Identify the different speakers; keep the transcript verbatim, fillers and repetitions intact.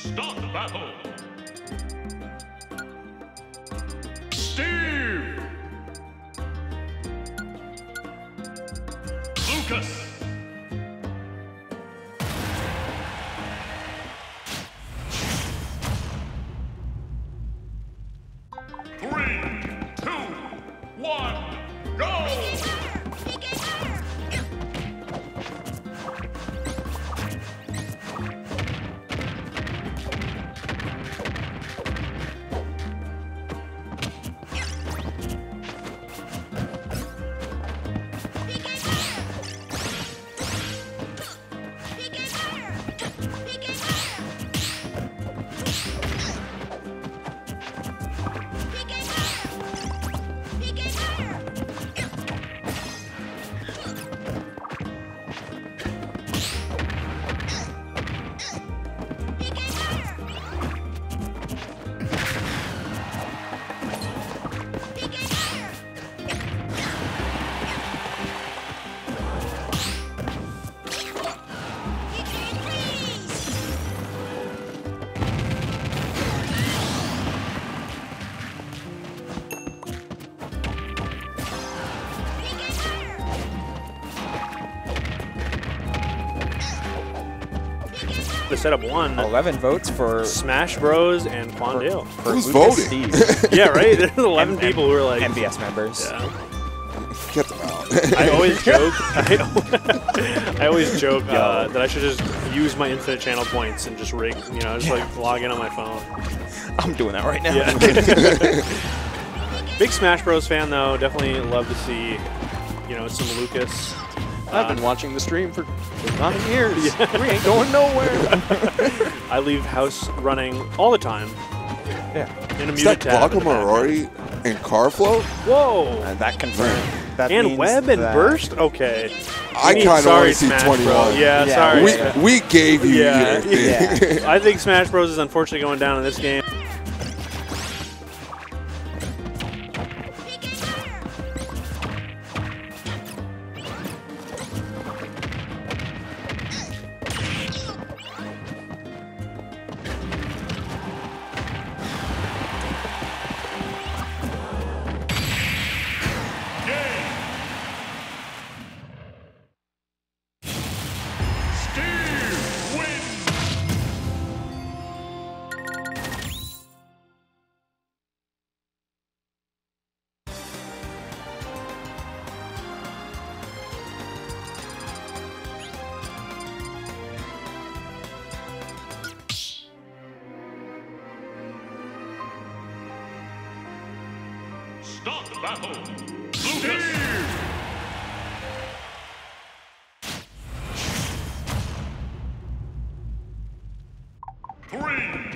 Speaker 1: Start the battle. Steve. Lucas. Three, two, one, go!
Speaker 2: The setup one.
Speaker 3: eleven votes for
Speaker 2: SmashBros and Quandale.
Speaker 3: For, for
Speaker 4: Who's
Speaker 3: Lucas
Speaker 4: voting?
Speaker 3: Steve.
Speaker 2: Yeah, right? There's eleven
Speaker 3: M
Speaker 2: people who are like...
Speaker 3: M B S members.
Speaker 2: Yeah.
Speaker 4: Get them out.
Speaker 2: I always joke. I, I always joke uh, that I should just use my infinite channel points and just rig, you know, just like log in on my phone.
Speaker 3: I'm doing that right now.
Speaker 2: Yeah. Big Smash Bros fan though. Definitely love to see, you know, some Lucas.
Speaker 3: I've
Speaker 2: uh,
Speaker 3: been watching the stream for nine years.
Speaker 2: Yeah.
Speaker 3: We ain't going nowhere.
Speaker 2: I leave house running all the time.
Speaker 3: Yeah.
Speaker 2: In a
Speaker 4: Is
Speaker 2: muted
Speaker 4: that
Speaker 2: tab. in the
Speaker 4: Guacamole and Carflow?
Speaker 2: Whoa.
Speaker 3: And that confirmed. That
Speaker 2: And
Speaker 3: means
Speaker 2: web and
Speaker 3: that
Speaker 2: burst? Okay.
Speaker 4: I
Speaker 2: We need-
Speaker 4: kind of
Speaker 2: sorry,
Speaker 4: want to see
Speaker 2: Smash
Speaker 4: twenty-one.
Speaker 2: Bros. Yeah,
Speaker 3: Yeah,
Speaker 2: sorry.
Speaker 4: We,
Speaker 3: yeah.
Speaker 4: we gave you
Speaker 2: Yeah.
Speaker 4: your thing.
Speaker 3: Yeah.
Speaker 2: I think Smash Bros is unfortunately going down in this game.
Speaker 1: Start the battle. Lucas. Three,